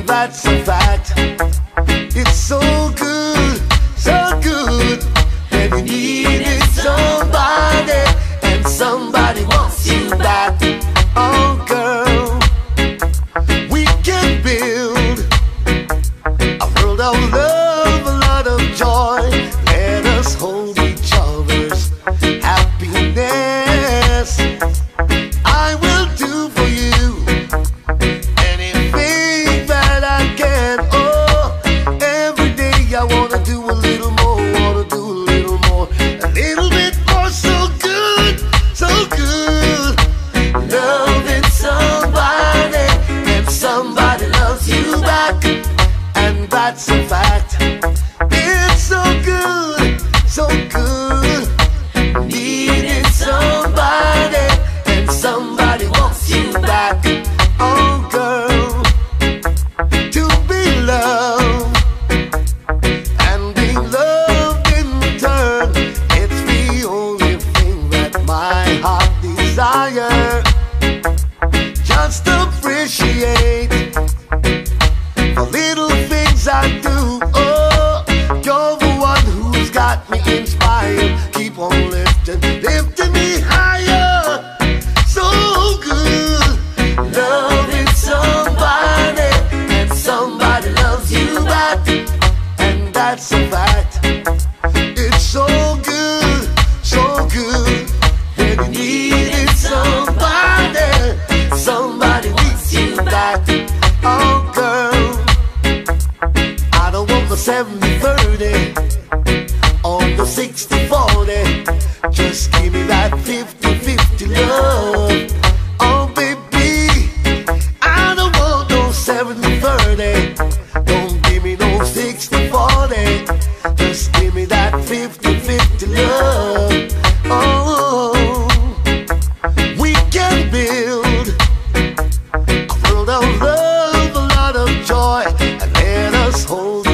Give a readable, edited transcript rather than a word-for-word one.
and that's a fact. It's so good when you needed somebody and somebody wants you back. Oh girl, we can build a world of love, a lot of joy. Let us hold each other's happiness. I will do for you anything that I can. Oh, every day I wanna do a little more, wanna do a little more, a little bit more. So good, so good. Loving somebody and somebody loves you back, and that's a fact. It's so good, so good. Needing somebody and somebody wants you back. Oh girl, to be loved and being loved in return, it's the only thing that my heart desires. Just appreciate the little things I do. Oh, you're the one who's got me inspired. Keep on lifting me higher. So good, loving somebody and somebody loves you back, and that's a fact. It's so good when you needed somebody, somebody needs you back. Oh girl, I don't want the 70-30 or the 60-40. Just give me that 50-50 love. Oh baby, I don't want no 70-30. Don't give me no 60-40. Just give me that 50-50 love. Oh, we can build a world of love, a lot of joy, and let us hold